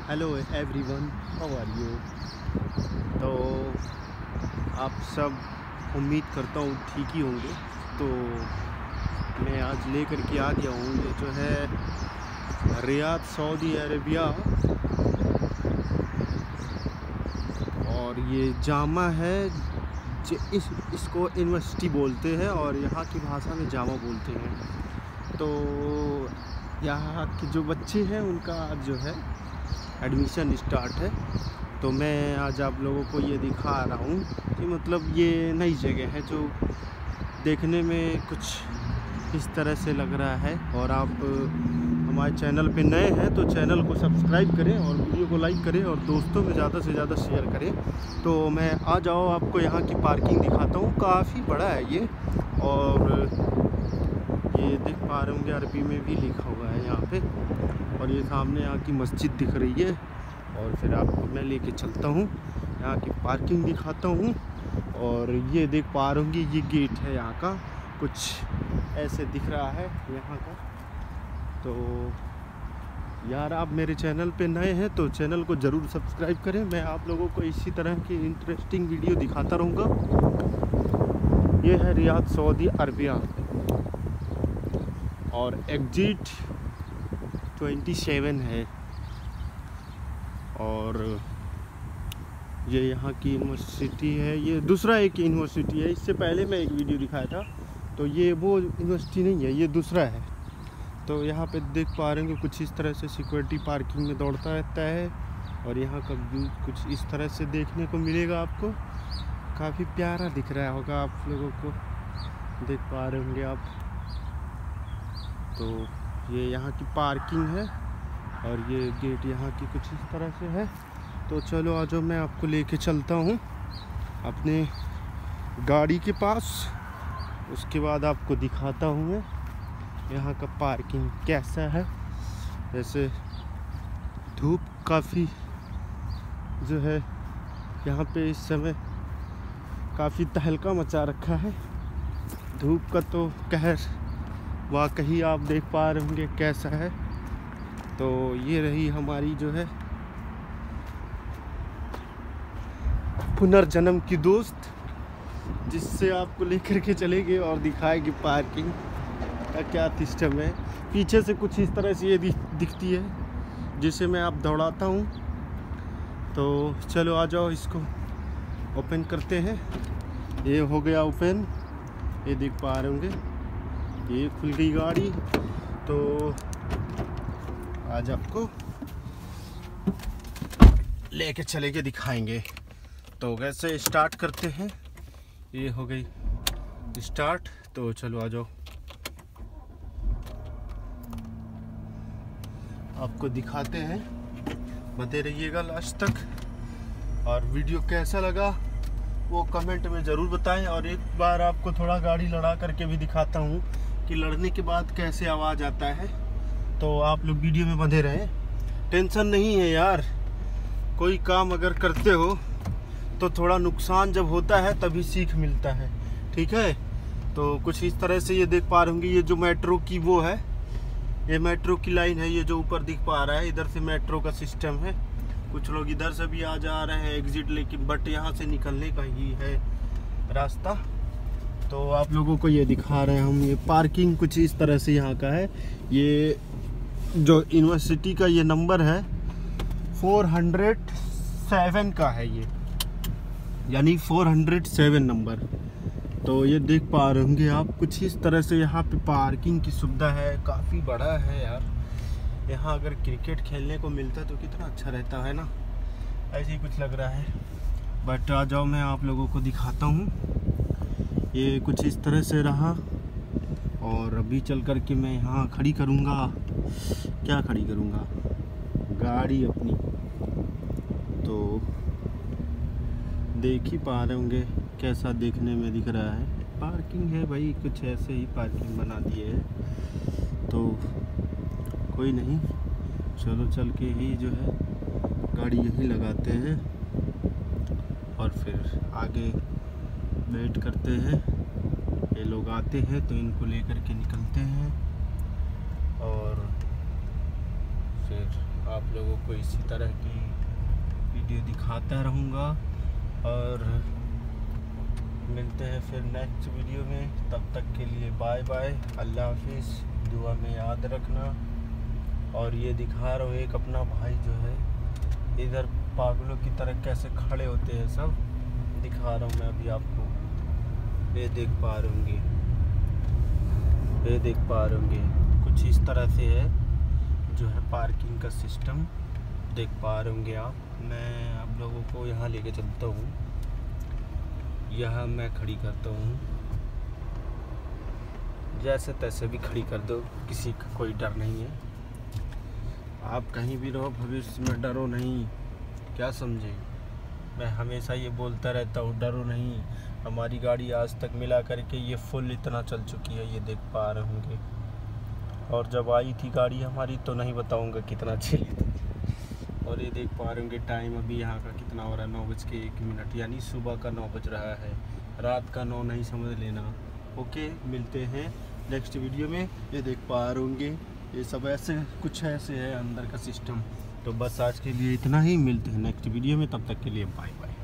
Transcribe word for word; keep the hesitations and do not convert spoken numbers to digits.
Hello everyone, how are you. तो आप सब उम्मीद करता हूँ ठीक ही होंगे। तो मैं आज लेकर के आ गया हूँ, ये जो है रियाद सऊदी अरेबिया, और ये जामा है। इस इसको यूनिवर्सिटी बोलते हैं और यहाँ की भाषा में जामा बोलते हैं। तो यहाँ के जो बच्चे हैं उनका आज जो है एडमिशन स्टार्ट है। तो मैं आज आप लोगों को ये दिखा रहा हूँ कि मतलब ये नई जगह है जो देखने में कुछ इस तरह से लग रहा है। और आप हमारे चैनल पे नए हैं तो चैनल को सब्सक्राइब करें और वीडियो को लाइक करें और दोस्तों में ज़्यादा से ज़्यादा शेयर करें। तो मैं आ जाओ आपको यहाँ की पार्किंग दिखाता हूँ। काफ़ी बड़ा है ये, और ये देख पा रहे होंगे अरबी में भी लिखा हुआ है यहाँ पे। और ये सामने यहाँ की मस्जिद दिख रही है। और फिर आपको मैं लेके चलता हूँ, यहाँ की पार्किंग दिखाता हूँ। और ये देख पा रहे होंगे ये गेट है यहाँ का, कुछ ऐसे दिख रहा है यहाँ का। तो यार आप मेरे चैनल पे नए हैं तो चैनल को ज़रूर सब्सक्राइब करें। मैं आप लोगों को इसी तरह की इंटरेस्टिंग वीडियो दिखाता रहूँगा। ये है रियाद सऊदी अरबिया और एग्जिट सत्ताईस है। और ये यहाँ की यूनिवर्सिटी है। ये दूसरा एक यूनिवर्सिटी है, इससे पहले मैं एक वीडियो दिखाया था। तो ये वो यूनिवर्सिटी नहीं है, ये दूसरा है। तो यहाँ पे देख पा रहे हैं कुछ इस तरह से सिक्योरिटी पार्किंग में दौड़ता रहता है। और यहाँ का व्यू कुछ इस तरह से देखने को मिलेगा आपको। काफ़ी प्यारा दिख रहा होगा आप लोगों को, देख पा रहे होंगे आप। तो ये यहाँ की पार्किंग है और ये गेट यहाँ की कुछ इस तरह से है। तो चलो आ जाओ, मैं आपको लेके चलता हूँ अपने गाड़ी के पास। उसके बाद आपको दिखाता हूँ मैं यहाँ का पार्किंग कैसा है। जैसे धूप काफ़ी जो है यहाँ पे इस समय काफ़ी तहलका मचा रखा है। धूप का तो कहर वाकई आप देख पा रहे होंगे कैसा है। तो ये रही हमारी जो है पुनर्जन्म की दोस्त, जिससे आपको लेकर के चलेंगे और दिखाएगी पार्किंग का क्या सिस्टम है। पीछे से कुछ इस तरह से ये दिखती है, जिसे मैं आप दौड़ाता हूँ। तो चलो आ जाओ, इसको ओपन करते हैं। ये हो गया ओपन, ये देख पा रहे होंगे ये खुल गई गाड़ी। तो आज आपको लेके चले के दिखाएंगे। तो वैसे स्टार्ट करते हैं। ये हो गई स्टार्ट, तो चलो आ जाओ, आपको दिखाते हैं। बने रहिएगा लास्ट तक। और वीडियो कैसा लगा वो कमेंट में ज़रूर बताएं। और एक बार आपको थोड़ा गाड़ी लड़ा करके भी दिखाता हूँ कि लड़ने के बाद कैसे आवाज़ आता है। तो आप लोग वीडियो में बंधे रहें। टेंशन नहीं है यार, कोई काम अगर करते हो तो थोड़ा नुकसान जब होता है तभी सीख मिलता है, ठीक है। तो कुछ इस तरह से ये देख पा रहे होंगे, ये जो मेट्रो की वो है, ये मेट्रो की लाइन है। ये जो ऊपर दिख पा रहा है, इधर से मेट्रो का सिस्टम है। कुछ लोग इधर से भी आ जा रहे हैं एग्जिट लेके, बट यहाँ से निकलने का ही है रास्ता। तो आप लोगों को ये दिखा रहे हैं हम। ये पार्किंग कुछ इस तरह से यहाँ का है। ये जो यूनिवर्सिटी का ये नंबर है चार सौ सात का है ये, यानी चार सौ सात नंबर। तो ये देख पा रहे होंगे आप, कुछ इस तरह से यहाँ पे पार्किंग की सुविधा है। काफ़ी बड़ा है यार। यहाँ अगर क्रिकेट खेलने को मिलता तो कितना अच्छा रहता है ना, ऐसे ही कुछ लग रहा है। बट आ जाओ, मैं आप लोगों को दिखाता हूँ। ये कुछ इस तरह से रहा। और अभी चल कर के मैं यहाँ खड़ी करूँगा, क्या खड़ी करूँगा, गाड़ी अपनी। तो देख ही पा रहे होंगे कैसा देखने में दिख रहा है। पार्किंग है भाई, कुछ ऐसे ही पार्किंग बना दिए है। तो कोई नहीं, चलो चल के ही जो है गाड़ी यहीं लगाते हैं और फिर आगे वेट करते हैं। ये लोग आते हैं तो इनको लेकर के निकलते हैं और फिर आप लोगों को इसी तरह की वीडियो दिखाता रहूँगा। और मिलते हैं फिर नेक्स्ट वीडियो में, तब तक के लिए बाय बाय, अल्लाह हाफिज़, दुआ में याद रखना। और ये दिखा रहा हूँ एक अपना भाई जो है इधर पागलों की तरह कैसे खड़े होते हैं, सब दिखा रहा हूँ मैं अभी आपको। ये देख पा रहे होंगे, ये देख पा रहे होंगे कुछ इस तरह से है जो है पार्किंग का सिस्टम, देख पा रहे होंगे आप। मैं आप लोगों को यहाँ लेके चलता हूँ, यहाँ मैं खड़ी करता हूँ, जैसे तैसे भी खड़ी कर दो, किसी का कोई डर नहीं है। आप कहीं भी रहो, भविष्य में डरो नहीं, क्या समझे। मैं हमेशा ये बोलता रहता हूँ, डरो नहीं। हमारी गाड़ी आज तक मिला करके ये फुल इतना चल चुकी है, ये देख पा रहे होंगे। और जब आई थी गाड़ी हमारी तो नहीं बताऊँगा कितना चली थी। और ये देख पा रहे होंगे टाइम अभी यहाँ का कितना हो रहा है, नौ बज के एक मिनट, यानी सुबह का नौ बज रहा है, रात का नौ नहीं समझ लेना। ओके, मिलते हैं नेक्स्ट वीडियो में। ये देख पा रहे होंगे ये सब ऐसे कुछ ऐसे है अंदर का सिस्टम। तो बस आज के लिए इतना ही, मिलते हैं नेक्स्ट वीडियो में, तब तक के लिए बाय बाय।